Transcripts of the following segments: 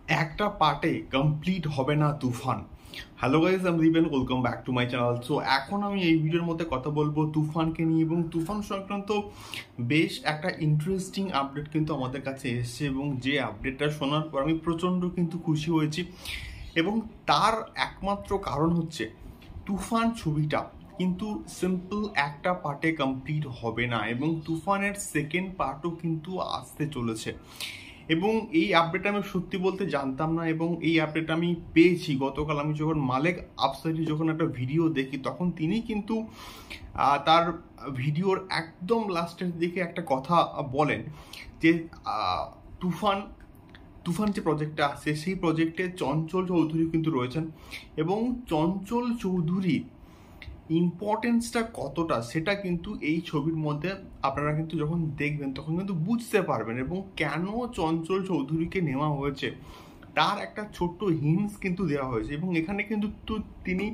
একটা পার্টে কমপ্লিট হবে না তুফান। হ্যালো গাইজ, আমি Riben, welcome back to my channel. So এখন আমি এই ভিডিওর মধ্যে কথা বলবো তুফানকে নিয়ে, এবং তুফান সংক্রান্ত বেশ একটা ইন্টারেস্টিং আপডেট কিন্তু আমাদের কাছে এসেছে, এবং যে আপডেটটা শোনার পর আমি প্রচণ্ড কিন্তু খুশি হয়েছি। এবং তার একমাত্র কারণ হচ্ছে তুফান ছবিটা কিন্তু সিম্পল একটা পার্টে কমপ্লিট হবে না, এবং তুফানের সেকেন্ড পার্টও কিন্তু আসতে চলেছে। এবং এই আপডেট আমি সত্যি বলতে জানতাম না, এবং এই আপডেট আমি পেয়েছি গতকাল। আমি যখন মালেক আফসারি যখন একটা ভিডিও দেখি, তখন তিনি কিন্তু তার ভিডিওর একদম লাস্টের দিকে একটা কথা বলেন যে তুফান তুফান যে প্রজেক্টটা আছে সেই প্রজেক্টে চঞ্চল চৌধুরী কিন্তু রয়েছেন, এবং চঞ্চল চৌধুরী ইম্পর্টেন্সটা কতটা সেটা কিন্তু এই ছবির মধ্যে আপনারা কিন্তু যখন দেখবেন তখন কিন্তু বুঝতে পারবেন। এবং কেন চঞ্চল চৌধুরীকে নেওয়া হয়েছে তার একটা ছোট্ট হিন্টস কিন্তু দেওয়া হয়েছে, এবং এখানে কিন্তু তিনি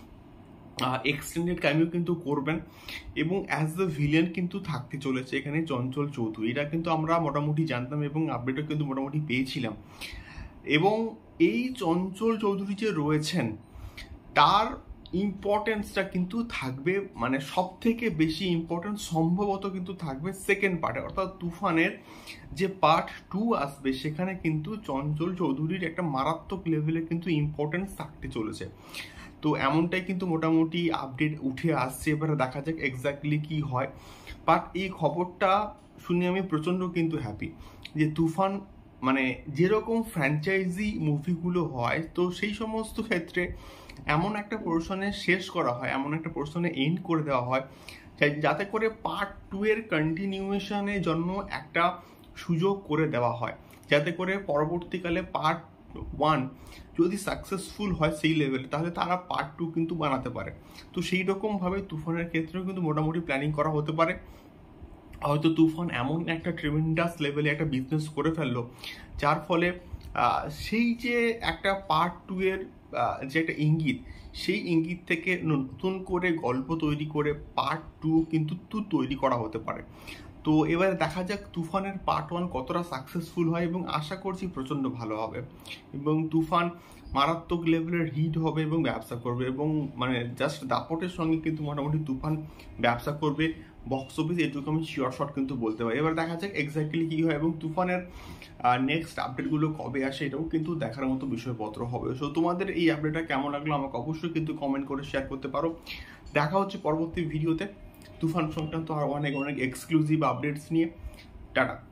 এক্সটেন্ডেড ক্যামিও কিন্তু করবেন, এবং অ্যাজ দ্য ভিলেন কিন্তু থাকতে চলেছে এখানে চঞ্চল চৌধুরী। এটা কিন্তু আমরা মোটামুটি জানতাম, এবং আপডেটও কিন্তু মোটামুটি পেয়েছিলাম। এবং এই চঞ্চল চৌধুরী যে রয়েছেন তার ইম্পর্টেন্সটা কিন্তু থাকবে, মানে সব থেকে বেশি ইম্পর্টেন্ট সম্ভবত কিন্তু থাকবে সেকেন্ড পার্টে, অর্থাৎ তুফানের যে পার্ট 2 আসবে সেখানে কিন্তু চঞ্চল চৌধুরীর একটা মারাত্মক লেভেলে কিন্তু ইম্পর্টেন্স থাকতে চলেছে। তো এমনটাই কিন্তু মোটামুটি আপডেট উঠে আসছে। এবারে দেখা যাক এক্স্যাক্টলি কি হয়। বাট এই খবরটা শুনে আমি প্রচণ্ড কিন্তু হ্যাপি যে তুফান, মানে যেরকম ফ্র্যাঞ্চাইজি মুভিগুলো হয় তো সেই সমস্ত ক্ষেত্রে এমন একটা পোর্শনে শেষ করা হয়, এমন একটা পোর্শনে এন্ড করে দেওয়া হয় যাতে করে পার্ট 2 এর কন্টিনিউয়েশনের জন্য একটা সুযোগ করে দেওয়া হয়, যাতে করে পরবর্তীকালে পার্ট 1 যদি সাকসেসফুল হয় সেই লেভেলে, তাহলে তারা পার্ট 2 কিন্তু বানাতে পারে। তো সেই রকমভাবে তুফানের ক্ষেত্রেও কিন্তু মোটামুটি প্ল্যানিং করা হতে পারে। হয়তো তুফান এমন একটা ট্রেমেন্ডাস লেভেলে একটা বিজনেস করে ফেললো যার ফলে সেই যে একটা পার্ট 2 এর যে একটা ইঙ্গিত, সেই ইঙ্গিত থেকে নতুন করে গল্প তৈরি করে পার্ট 2 কিন্তু তৈরি করা হতে পারে। তো এবারে দেখা যাক তুফানের পার্ট 1 কতটা সাকসেসফুল হয়, এবং আশা করছি প্রচণ্ড ভালো হবে, এবং তুফান মারাত্মক লেভেলের হিট হবে এবং ব্যবসা করবে, এবং মানে জাস্ট দাপটের সঙ্গে কিন্তু মোটামুটি তুফান ব্যবসা করবে বক্স অফিস, এটুকু আমি শিওর শট কিন্তু বলতে পারি। এবার দেখা যাক এক্স্যাক্টলি কী হয়, এবং তুফানের নেক্সট আপডেটগুলো কবে আসে এটাও কিন্তু দেখার মতো বিষয়পত্র হবে। সো তোমাদের এই আপডেটটা কেমন লাগলো আমাকে অবশ্যই কিন্তু কমেন্ট করে শেয়ার করতে পারো। দেখা হচ্ছে পরবর্তী ভিডিওতে তুফান সংক্রান্ত আর অনেক অনেক এক্সক্লুসিভ আপডেটস নিয়ে। টাটা।